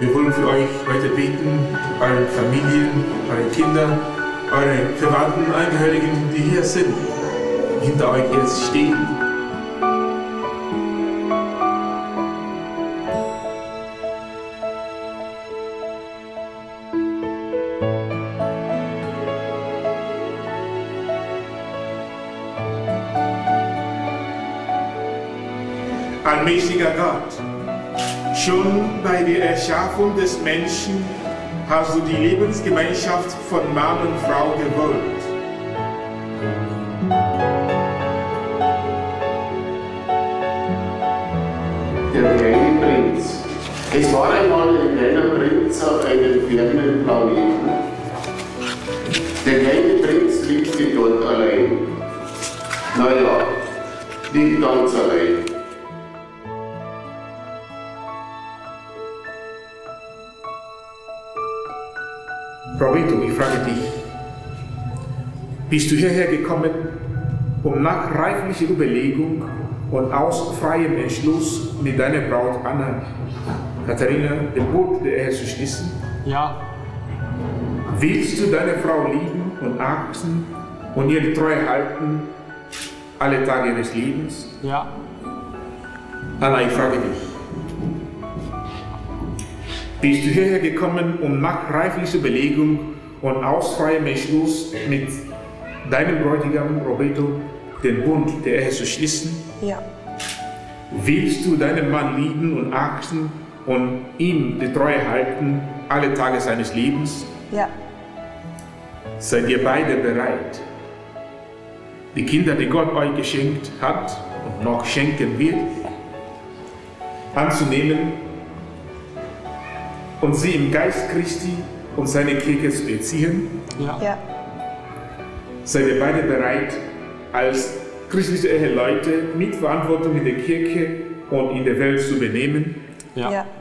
Wir wollen für euch heute beten, eure Familien, eure Kinder, eure verwandten Angehörigen, die hier sind, die hinter euch jetzt stehen. Allmächtiger Gott, schon bei der Erschaffung des Menschen hast du die Lebensgemeinschaft von Mann und Frau gewollt. Der kleine Prinz. Es war einmal ein kleiner Prinz auf einem fernen Planeten. Der kleine Prinz lebte dort allein. Naja, nicht ganz allein. Roberto, ich frage dich, bist du hierher gekommen, um nach reiflicher Überlegung und aus freiem Entschluss mit deiner Braut Anna, Katharina, den Bund der Ehe zu schließen? Ja. Willst du deine Frau lieben und achten und ihr die Treue halten, alle Tage ihres Lebens? Ja. Anna, ich frage dich, bist du hierher gekommen, um nach reiflicher Überlegung und aus freiem Entschluss mit deinem Bräutigam Roberto den Bund der Ehe zu schließen? Ja. Willst du deinen Mann lieben und achten und ihm die Treue halten, alle Tage seines Lebens? Ja. Seid ihr beide bereit, die Kinder, die Gott euch geschenkt hat und noch schenken wird, anzunehmen und sie im Geist Christi und seine Kirche zu erziehen? Ja. Ja. Seid ihr beide bereit, als christliche Eheleute Mitverantwortung in der Kirche und in der Welt zu übernehmen? Ja. Ja.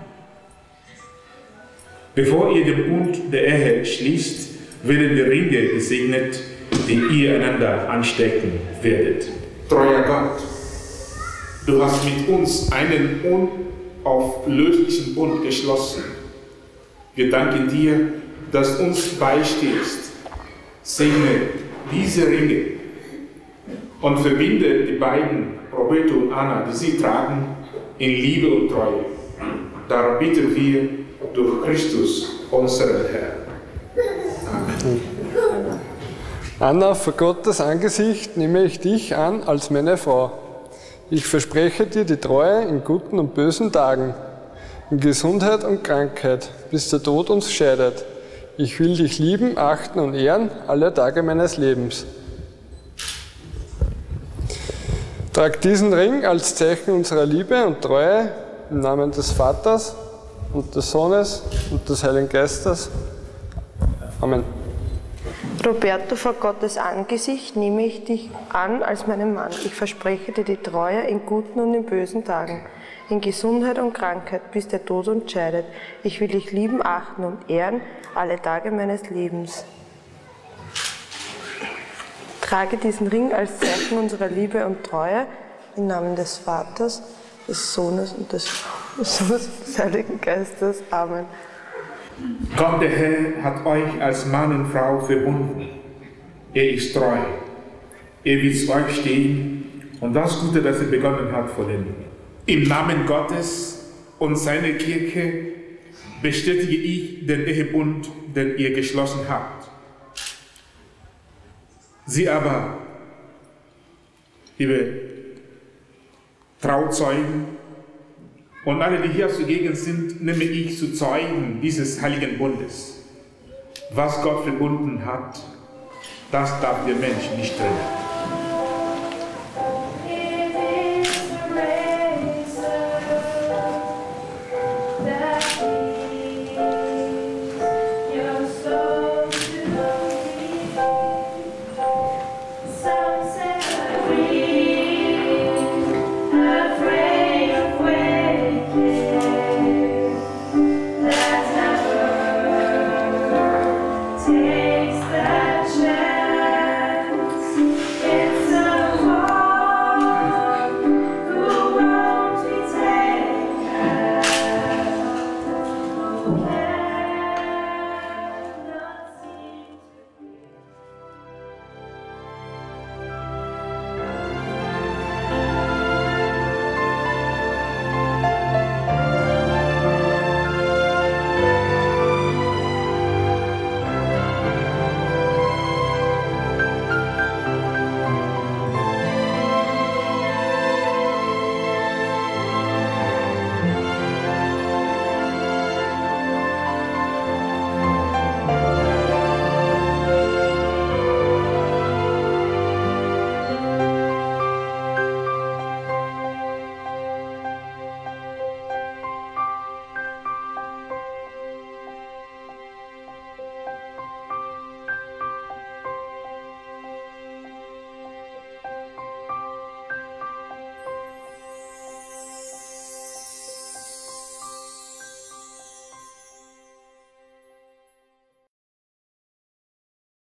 Bevor ihr den Bund der Ehe schließt, werden die Ringe gesegnet, die ihr einander anstecken werdet. Treuer Gott, du hast mit uns einen unauflöslichen Bund geschlossen. Wir danken dir, dass du uns beistehst. Segne diese Ringe und verbinde die beiden, Roberto und Anna, die sie tragen, in Liebe und Treue. Darum bitten wir durch Christus, unseren Herrn. Amen. Anna, vor Gottes Angesicht nehme ich dich an als meine Frau. Ich verspreche dir die Treue in guten und bösen Tagen, in Gesundheit und Krankheit, bis der Tod uns scheidet. Ich will dich lieben, achten und ehren alle Tage meines Lebens. Trag diesen Ring als Zeichen unserer Liebe und Treue im Namen des Vaters und des Sohnes und des Heiligen Geistes. Amen. Roberto, vor Gottes Angesicht nehme ich dich an als meinen Mann. Ich verspreche dir die Treue in guten und in bösen Tagen, in Gesundheit und Krankheit, bis der Tod uns scheidet. Ich will dich lieben, achten und ehren alle Tage meines Lebens. Trage diesen Ring als Zeichen unserer Liebe und Treue im Namen des Vaters, des Sohnes und des Heiligen Geistes. Amen. Gott, der Herr, hat euch als Mann und Frau verbunden. Er ist treu. Er wird zu euch stehen und das Gute, das er begonnen hat, vollenden. Im Namen Gottes und seiner Kirche bestätige ich den Ehebund, den ihr geschlossen habt. Sie aber, liebe Trauzeugen und alle, die hier zugegen sind, nehme ich zu Zeugen dieses heiligen Bundes. Was Gott verbunden hat, das darf der Mensch nicht trennen.